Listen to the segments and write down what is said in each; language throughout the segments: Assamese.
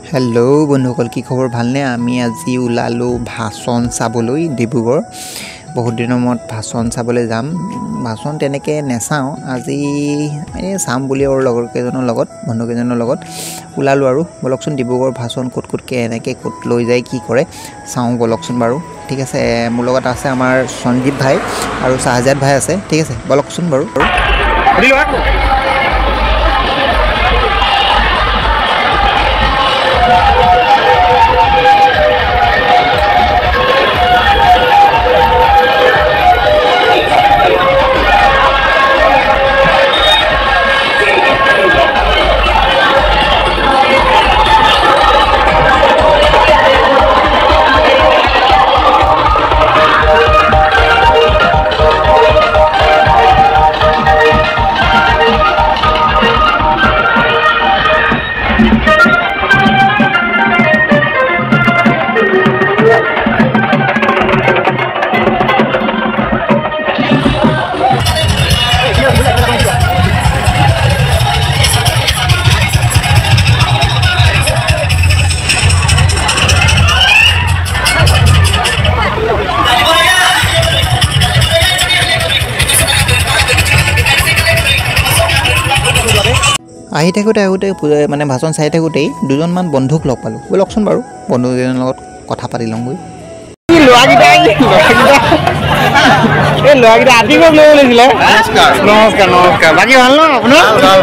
हेलो बंधुসকল কি খবৰ ভালনে আমি আজি উলালো ভাষণ চাবলৈ ডিব্ৰুগড় বহুত দিনৰ মত ভাষণ চাবলৈ যাম ভাষণ তেনেকে নেচাও আজি চাম বুলি আৰু লগৰ কেজনৰ লগত বন্ধু কেজনৰ লগত উলালো আৰু বলকচোন ডিব্ৰুগড় ভাষণ কত এনেকে কত লৈ যায় কি কৰে চাও বলকচোন বাৰু ঠিক আছে মোৰ লগত আছে আমাৰ সঞ্জীৱ ভাই আৰু শাহজাদ ভাই আছে ঠিক আছে বলকচোন বাৰু আহি থাকোতে মানে ভাষণ চাই থাকোতেই দুজনমান বন্ধুক লগ পালো বলকচোন বাৰু বন্ধুজনৰ লগত কথা পাতি লওঁগৈ নমস্কাৰ বাকী ভাল ন আপোনাৰ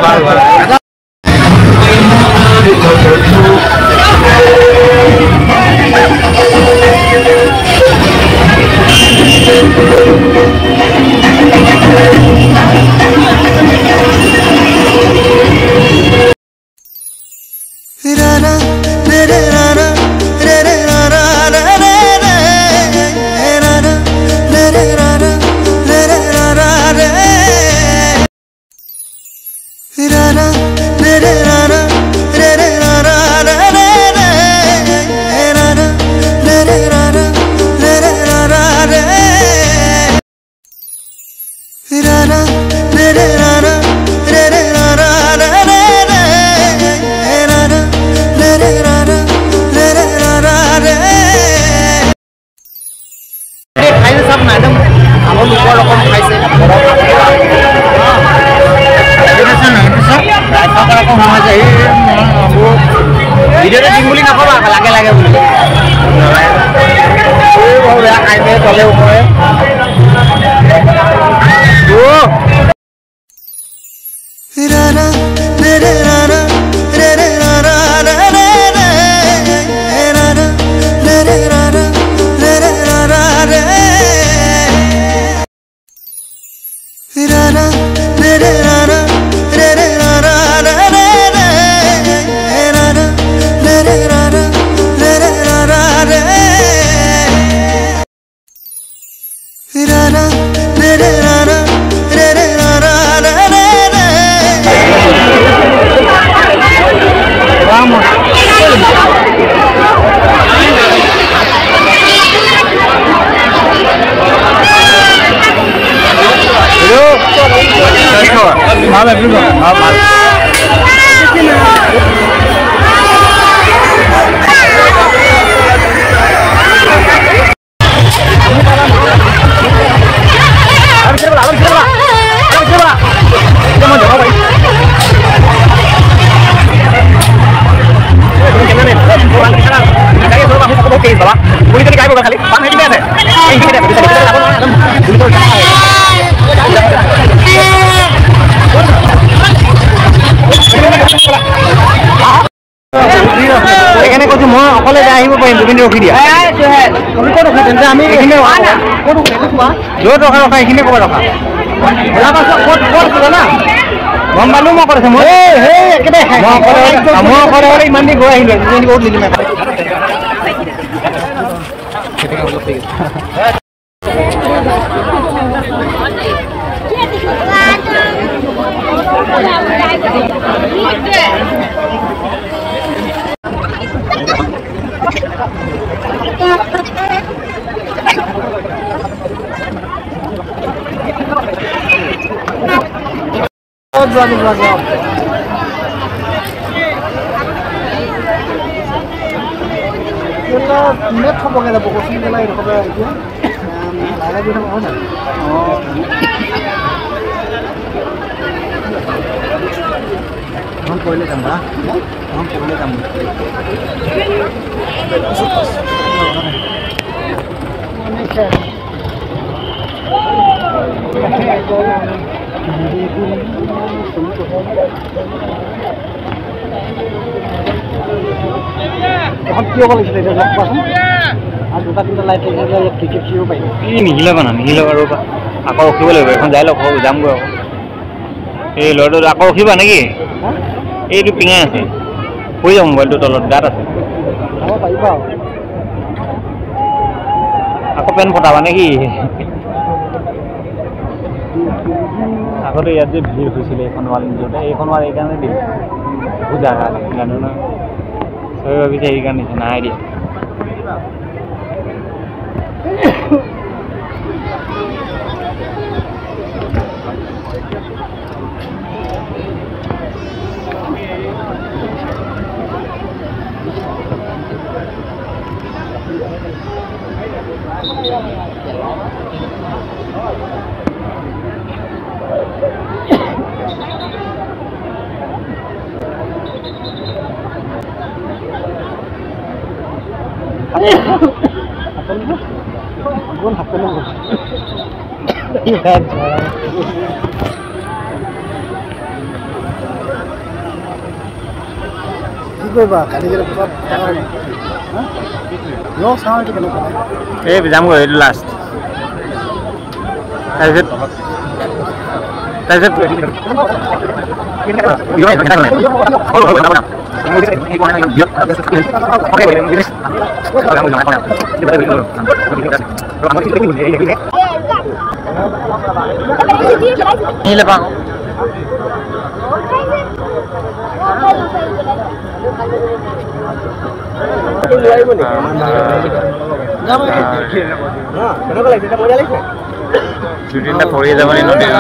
ৰখি দিয়া আমি এইখিনি ৰখা এইখিনি ক'ব ৰখা গম পালো মই কৰিছে মই ইমান দি গৈ আহিলো এটা নেট থবগে যাব কোচিং গেলা এরকম এতিয়া লাগা দিন হয় না हम पहले काम बा हम पहले काम এখন কি হ'ব লাগিছিল এটা কোৱাচোন আৰু দুটা তিনটা লাইট লাগিলে টিকেট কিয় পাই এই নিহিলা বানা নিহিলা আৰু আকৌ ৰখিব লাগিব এখন যাই লওক যামগৈ আকৌ এই ল'ৰাটো আকৌ ৰখিবা নেকি এইটো পিঙাই আছে হৈ যাব মোবাইলটো তলত গাত আছে যাব পাৰিবা আকৌ পেন ফটাবা নেকি আগতে ইয়াত যে ভিৰ হৈছিলে এইখন ৱাল নিজতে এইখন ৱাল এইকাৰণে দিলে বহুত জাগা জানো ন চবে ভাবিছে এইকাৰণে দিছে নাই দিয়া কোন হাতে লব কি কৰিবা কালি গেলে পুৰা টাকা নাই লো চাও এটা কেনে এই যামগৈ এইটো লাষ্ট তাৰপিছত নিলে পাওঁ দুদিনটা পৰিয়ে যাব নি নদীৰ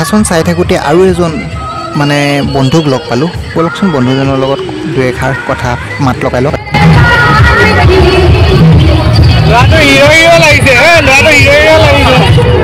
ভাষণ চাই থাকোঁতে আৰু এজন মানে বন্ধুক লগ পালোঁ ব'লকচোন বন্ধুজনৰ লগত দুই এষাৰ কথা মাত লগাই লওক ল'ৰাটো হিৰ' লাগিছে ল'ৰাটো হিৰ' লাগিছে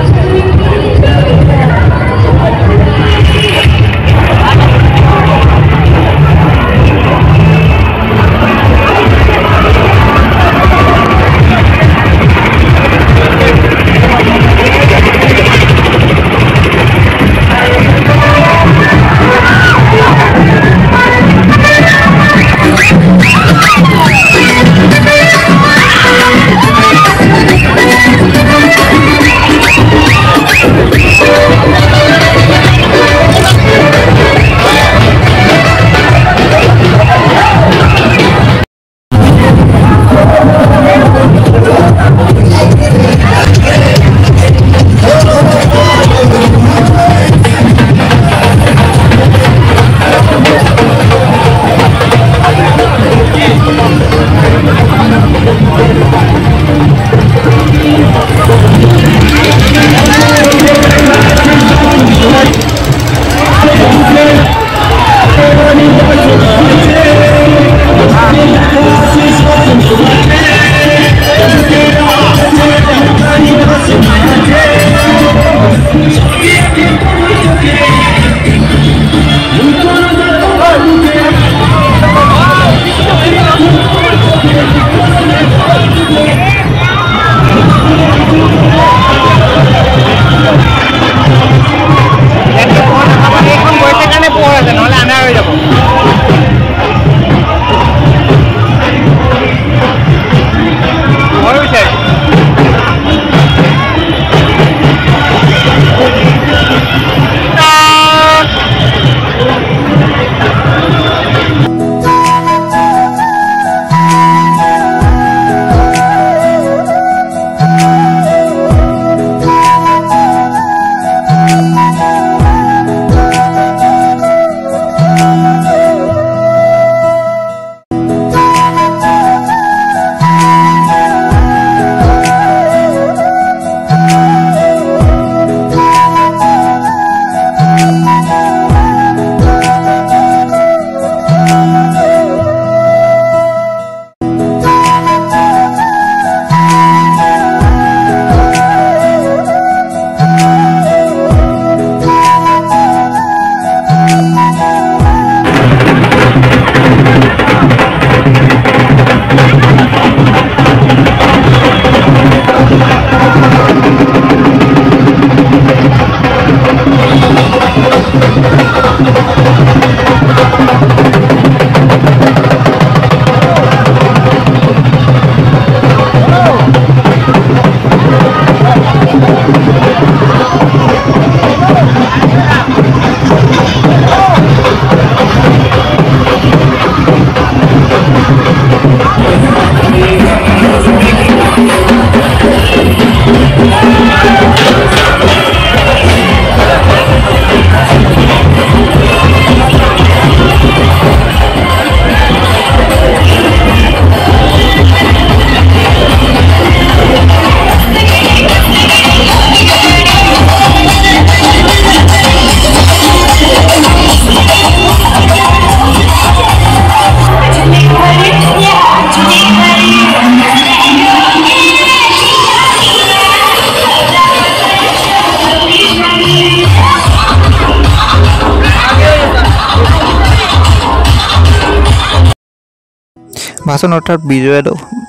ভাষণ অৰ্থাৎ বিজয়া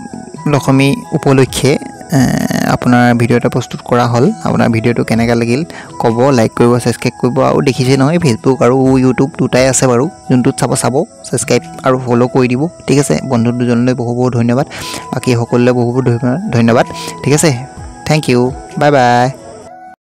দশমী উপলক্ষে আপোনাৰ ভিডিও এটা প্ৰস্তুত কৰা হ'ল আপোনাৰ ভিডিওটো কেনেকা লাগিল ক'ব লাইক কৰিব সাবস্ক্ৰাইব কৰিব আৰু দেখিছে নহয় ফেসবুক আৰু ইউটিউব দুটাই আছে বাৰু যোনটোত চাব সাবস্ক্ৰাইব আৰু ফলো কৰি দিব ঠিক আছে বন্ধু দুজনলৈ বহুত বহুত ধন্যবাদ বাকি সকলোলৈ বহুত বহুত ধন্যবাদ ঠিক আছে থ্যাংক ইউ বাই বাই